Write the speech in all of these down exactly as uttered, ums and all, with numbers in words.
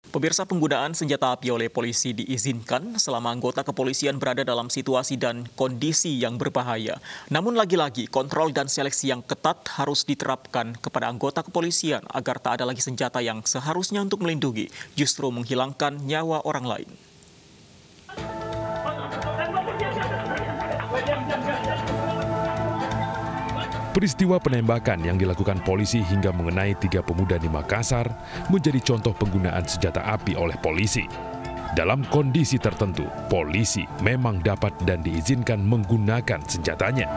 Pemirsa, penggunaan senjata api oleh polisi diizinkan selama anggota kepolisian berada dalam situasi dan kondisi yang berbahaya. Namun lagi-lagi kontrol dan seleksi yang ketat harus diterapkan kepada anggota kepolisian agar tak ada lagi senjata yang seharusnya untuk melindungi justru menghilangkan nyawa orang lain. Peristiwa penembakan yang dilakukan polisi hingga mengenai tiga pemuda di Makassar menjadi contoh penggunaan senjata api oleh polisi. Dalam kondisi tertentu, polisi memang dapat dan diizinkan menggunakan senjatanya.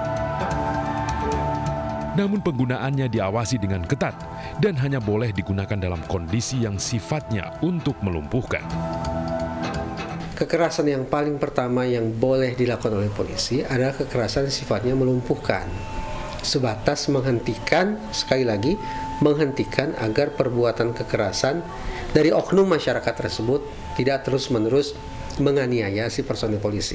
Namun penggunaannya diawasi dengan ketat dan hanya boleh digunakan dalam kondisi yang sifatnya untuk melumpuhkan. Kekerasan yang paling pertama yang boleh dilakukan oleh polisi adalah kekerasan yang sifatnya melumpuhkan. Sebatas menghentikan, sekali lagi, menghentikan agar perbuatan kekerasan dari oknum masyarakat tersebut tidak terus-menerus menganiaya si personil polisi.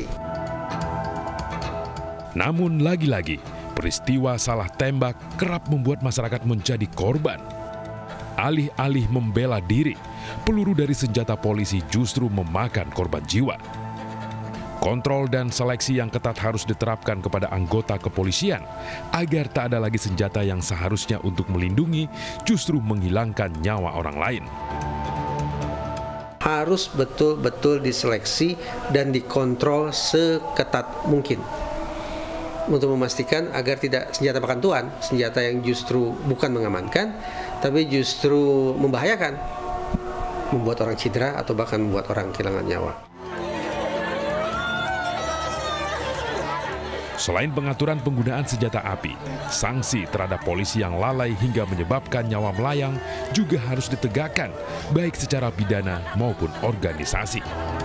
Namun lagi-lagi, peristiwa salah tembak kerap membuat masyarakat menjadi korban. Alih-alih membela diri, peluru dari senjata polisi justru memakan korban jiwa. Kontrol dan seleksi yang ketat harus diterapkan kepada anggota kepolisian agar tak ada lagi senjata yang seharusnya untuk melindungi justru menghilangkan nyawa orang lain. Harus betul-betul diseleksi dan dikontrol seketat mungkin untuk memastikan agar tidak senjata makan tuan, senjata yang justru bukan mengamankan, tapi justru membahayakan, membuat orang cedera atau bahkan membuat orang kehilangan nyawa. Selain pengaturan penggunaan senjata api, sanksi terhadap polisi yang lalai hingga menyebabkan nyawa melayang juga harus ditegakkan, baik secara pidana maupun organisasi.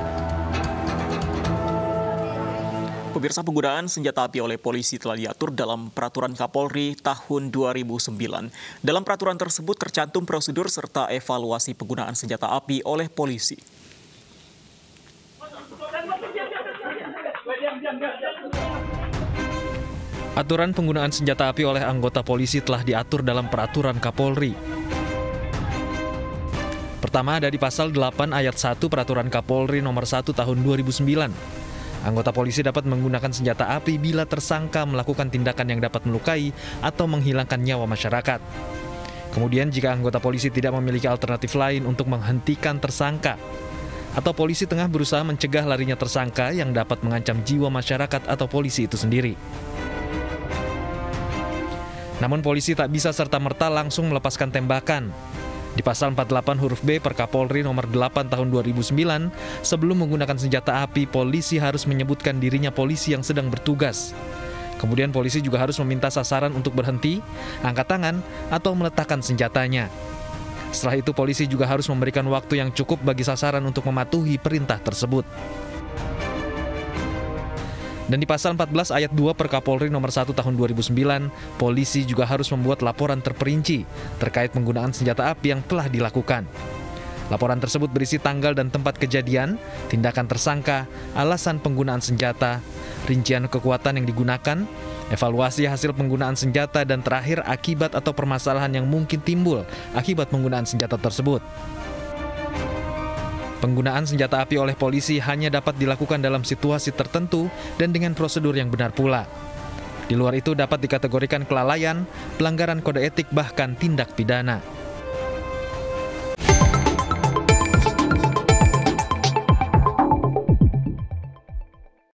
Pemirsa, penggunaan senjata api oleh polisi telah diatur dalam Peraturan Kapolri tahun dua ribu sembilan. Dalam peraturan tersebut tercantum prosedur serta evaluasi penggunaan senjata api oleh polisi. Aturan penggunaan senjata api oleh anggota polisi telah diatur dalam Peraturan Kapolri. Pertama ada di pasal delapan ayat satu Peraturan Kapolri nomor satu tahun dua ribu sembilan. Anggota polisi dapat menggunakan senjata api bila tersangka melakukan tindakan yang dapat melukai atau menghilangkan nyawa masyarakat. Kemudian jika anggota polisi tidak memiliki alternatif lain untuk menghentikan tersangka, atau polisi tengah berusaha mencegah larinya tersangka yang dapat mengancam jiwa masyarakat atau polisi itu sendiri. Namun polisi tak bisa serta-merta langsung melepaskan tembakan. Di pasal empat puluh delapan huruf B Perkapolri nomor delapan tahun dua ribu sembilan, sebelum menggunakan senjata api, polisi harus menyebutkan dirinya polisi yang sedang bertugas. Kemudian polisi juga harus meminta sasaran untuk berhenti, angkat tangan, atau meletakkan senjatanya. Setelah itu polisi juga harus memberikan waktu yang cukup bagi sasaran untuk mematuhi perintah tersebut. Dan di pasal empat belas ayat dua Perkapolri nomor satu tahun dua ribu sembilan, polisi juga harus membuat laporan terperinci terkait penggunaan senjata api yang telah dilakukan. Laporan tersebut berisi tanggal dan tempat kejadian, tindakan tersangka, alasan penggunaan senjata, rincian kekuatan yang digunakan, evaluasi hasil penggunaan senjata, dan terakhir akibat atau permasalahan yang mungkin timbul akibat penggunaan senjata tersebut. Penggunaan senjata api oleh polisi hanya dapat dilakukan dalam situasi tertentu dan dengan prosedur yang benar pula. Di luar itu dapat dikategorikan kelalaian, pelanggaran kode etik, bahkan tindak pidana.